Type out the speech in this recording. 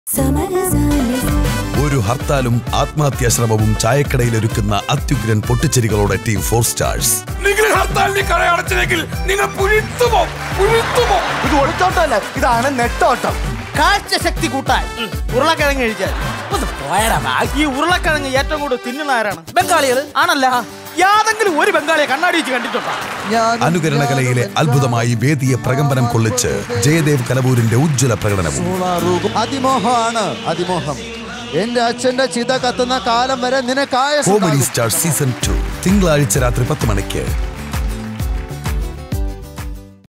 ഒരു ഹർത്താലും ആത്മഹത്യാശ്രമവും ചായക്കടയിലൊരുക്കുന്ന അത്യുഗ്രൻ പൊട്ടിച്ചെരികളോടെ team 4 stars. നിങ്ങൾ ഹർത്താലിന് കടയടച്ചില്ലെങ്കിൽ നിങ്ങൾ പുഴുത്തുമോ? ഇത് ഒളിച്ചോട്ടമല്ല, ഇതാണ് നെട്ടോട്ടം. കാഴ്ചശക്തി കൂട്ടാൻ ഉരുളക്കിഴങ്ങ് കഴിച്ചാൽ ഈ ഉരുളക്കിഴങ്ങ് ഏറ്റവും കൂടുതൽ തിന്നുന്ന ആരാണ്? ബംഗാളികള് ആണല്ല. യാതെങ്കിലും ഒരു ബംഗാളിയെ കണ്ണാടി വെച്ച് കണ്ടിട്ടുണ്ടോ? അനുകരണകലയിലെ അത്ഭുതമായി വേദിയെ പ്രകമ്പനം കൊള്ളിച്ച് ജയദേവ് കലബൂരിന്റെ ഉജ്ജ്വല പ്രകടനവും. അതിമോഹമാണ് അതിമോഹം. എന്റെ അച്ഛന്റെ ചിത കത്തുന്ന കാലം വരെ നിനക്കായ കോമഡി സ്റ്റാർ സീസൺ 2 തിങ്കളാഴ്ച രാത്രി 10 മണിക്ക്.